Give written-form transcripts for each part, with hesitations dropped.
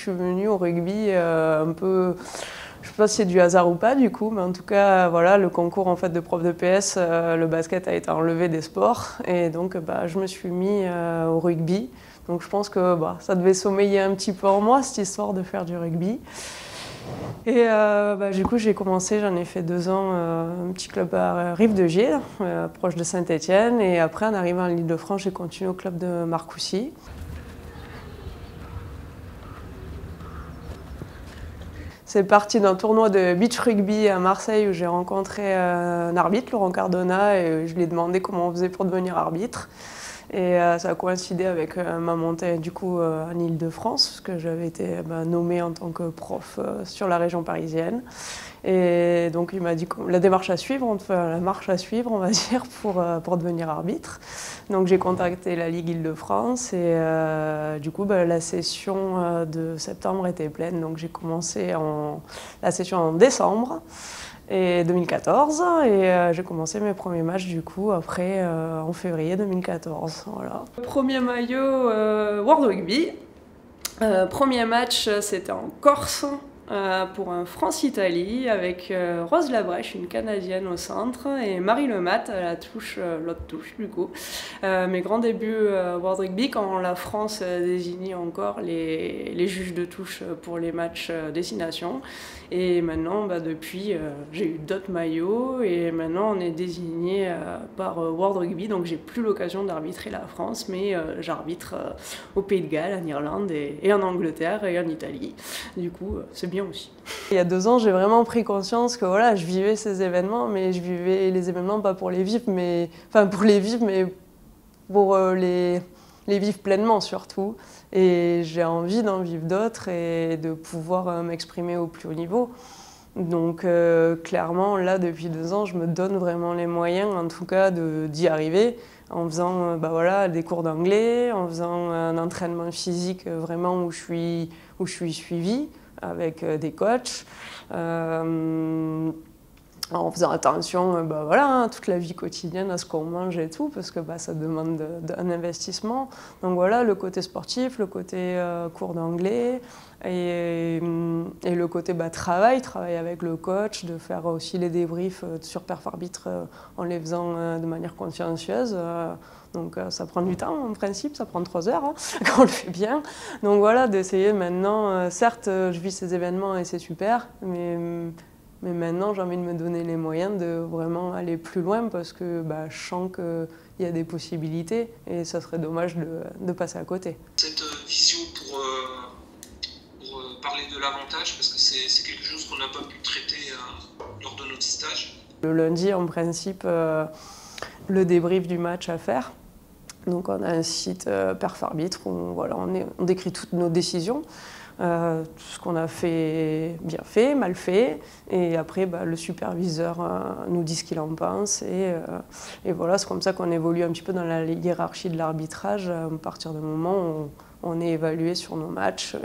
suis venue au rugby un peu... Je ne sais pas si c'est du hasard ou pas du coup, mais en tout cas, voilà, le concours en fait, de prof de PS, le basket a été enlevé des sports et donc je me suis mis au rugby. Donc je pense que ça devait sommeiller un petit peu en moi, cette histoire de faire du rugby. Et du coup, j'ai commencé, j'en ai fait 2 ans, un petit club à Rive-de-Gier, proche de Saint-Étienne. Et après, en arrivant en Île-de-France, j'ai continué au club de Marcoussis. C'est parti d'un tournoi de beach rugby à Marseille où j'ai rencontré un arbitre, Laurent Cardona, et je lui ai demandé comment on faisait pour devenir arbitre. Et ça a coïncidé avec ma montée du coup en Île-de-France, parce que j'avais été nommée en tant que prof sur la région parisienne. Et donc il m'a dit la démarche à suivre, enfin, la marche à suivre, on va dire, pour devenir arbitre. Donc j'ai contacté la Ligue Île-de-France et du coup la session de septembre était pleine. Donc j'ai commencé la session en décembre. Et 2014, et j'ai commencé mes premiers matchs du coup après en février 2014. Voilà. Premier maillot World Rugby. Premier match c'était en Corse pour un France-Italie avec Rose Labrèche, une Canadienne au centre, et Marie Lemat à la touche, l'autre touche du coup. Mes grands débuts World Rugby quand la France désignait encore les juges de touche pour les matchs destination. Et maintenant, depuis, j'ai eu d'autres maillots et maintenant on est désigné par World Rugby, donc j'ai plus l'occasion d'arbitrer la France, mais j'arbitre au Pays de Galles, en Irlande et en Angleterre et en Italie. Du coup, c'est bien aussi. Il y a 2 ans, j'ai vraiment pris conscience que voilà, je vivais ces événements, mais je vivais les événements pas pour les vivre, mais enfin pour les vivre, mais pour les vivre pleinement surtout. Et j'ai envie d'en vivre d'autres et de pouvoir m'exprimer au plus haut niveau. Donc clairement, là, depuis 2 ans, je me donne vraiment les moyens, en tout cas, d'y arriver, en faisant des cours d'anglais, en faisant un entraînement physique vraiment où je suis suivie avec des coachs. En faisant attention à toute la vie quotidienne, à ce qu'on mange et tout, parce que ça demande un investissement. Donc voilà, le côté sportif, le côté cours d'anglais et le côté travail avec le coach, de faire aussi les débriefs sur perf-arbitre en les faisant de manière consciencieuse. Donc ça prend du temps en principe, ça prend 3 heures quand on le fait bien. Donc voilà, d'essayer maintenant, certes je vis ces événements et c'est super, mais maintenant, j'ai envie de me donner les moyens de vraiment aller plus loin parce que je sens qu'il y a des possibilités et ça serait dommage de passer à côté. Cette vision pour parler de l'avantage, parce que c'est quelque chose qu'on n'a pas pu traiter lors de notre stage. Le lundi, en principe, le débrief du match à faire. Donc on a un site perf-arbitre où on décrit toutes nos décisions. Tout ce qu'on a fait, bien fait, mal fait, et après le superviseur nous dit ce qu'il en pense, et voilà, c'est comme ça qu'on évolue un petit peu dans la hiérarchie de l'arbitrage, à partir du moment où on est évalué sur nos matchs,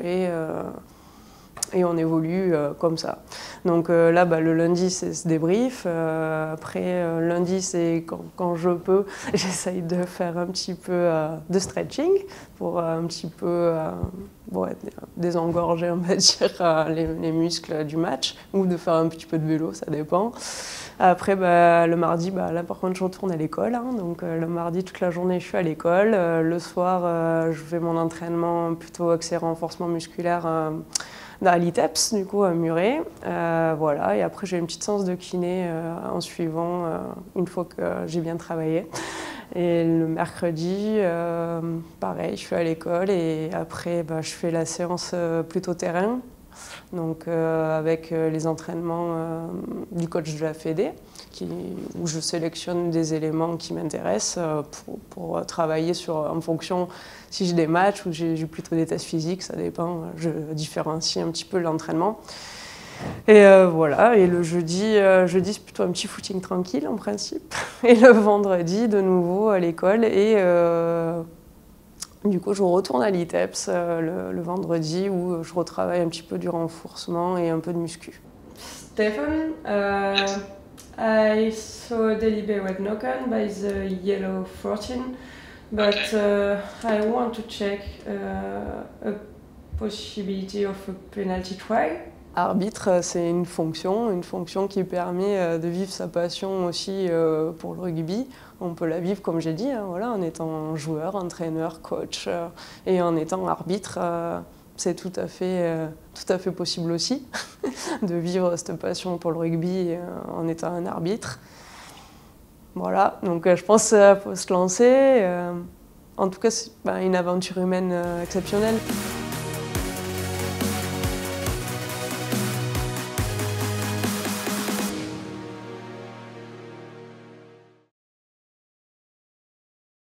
et on évolue comme ça. Donc là, le lundi, c'est ce débrief. Après, lundi, c'est quand je peux, j'essaye de faire un petit peu de stretching pour un petit peu désengorger, on va dire, les muscles du match, ou de faire un petit peu de vélo, ça dépend. Après, le mardi, là par contre, je retourne à l'école. Donc le mardi, toute la journée, je suis à l'école. Le soir, je fais mon entraînement plutôt axé renforcement musculaire à l'ITEPS, du coup, à Muret. Voilà. Et après, j'ai une petite séance de kiné en suivant, une fois que j'ai bien travaillé. Et le mercredi, pareil, je suis à l'école et après, je fais la séance plutôt terrain. Donc avec les entraînements du coach de la Fédé, où je sélectionne des éléments qui m'intéressent pour travailler en fonction, si j'ai des matchs ou j'ai plutôt des tests physiques, ça dépend, je différencie un petit peu l'entraînement. Et voilà, et le jeudi c'est plutôt un petit footing tranquille en principe. Et le vendredi, de nouveau à l'école, et du coup, je retourne à l'ITEPS le vendredi où je retravaille un petit peu du renforcement et un peu de muscu. Stefan, I saw a deliberate knock-on by the yellow 14, but I want to check a possibility of a penalty try. Arbitre, c'est une fonction qui permet de vivre sa passion aussi pour le rugby. On peut la vivre, comme j'ai dit, hein, voilà, en étant joueur, entraîneur, coach et en étant arbitre. C'est tout à fait possible aussi de vivre cette passion pour le rugby en étant un arbitre. Voilà, donc je pense qu'il faut se lancer. En tout cas, c'est une aventure humaine exceptionnelle.